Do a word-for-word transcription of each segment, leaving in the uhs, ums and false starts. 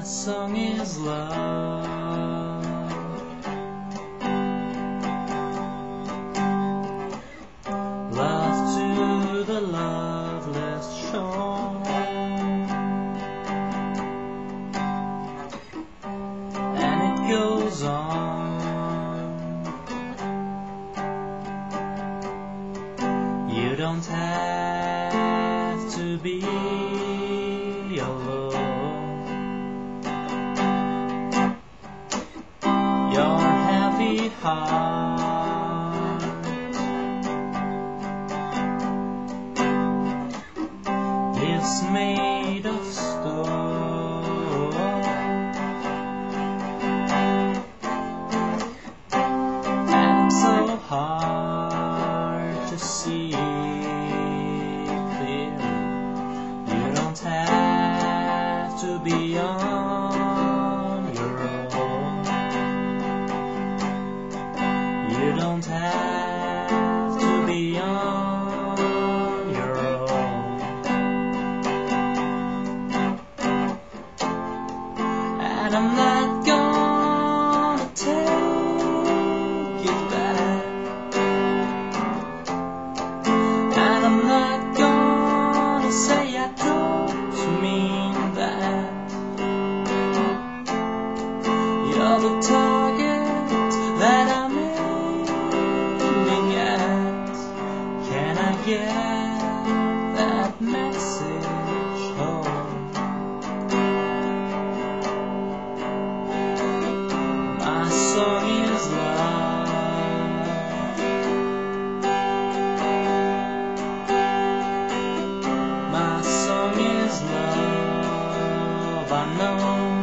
song is love. Love to the loveless shore, and it goes on. You don't have to be alone. Your heavy heart is made of stone, and so hard to see clear. You don't have to be on your own. You don't have to be on your own. And I'm not gonna take it back, and I'm not gonna say I don't mean that. You're the target that I'm aiming at. Can I get that message home? My song is love. My song is love. I know,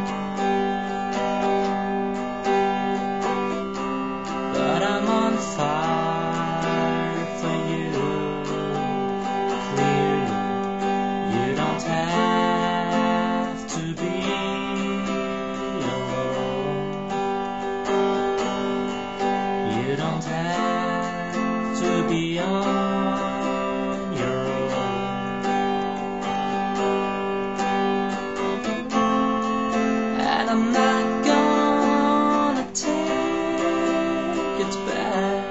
but I'm on fire for you. Clearly, you don't have to be alone. You don't have to be on your own. And I'm not gonna take it back,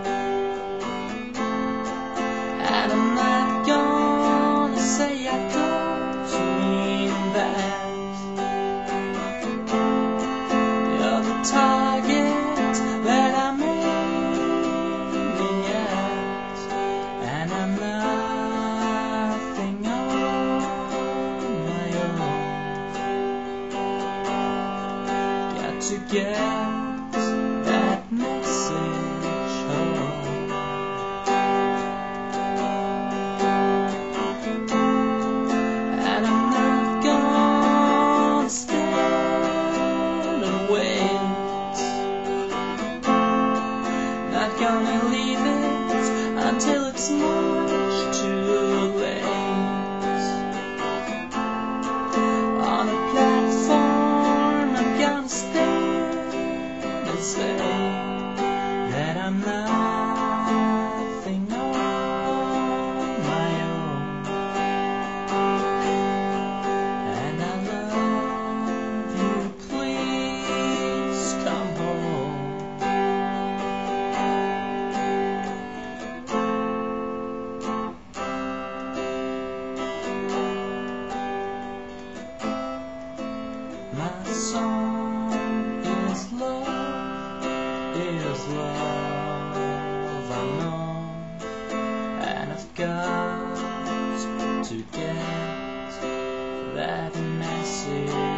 and I'm not gonna say I don't mean that. You're the target that I'm aiming at, and I'm nothing on my own. Got to get that message home. And I'm not gonna stand and wait, not gonna leave it until it's much too late. On a platform I'm gonna stand and say that I'm nothing on my own. And I love you, please come home. My song is love, is love, I know. And I've got to get that message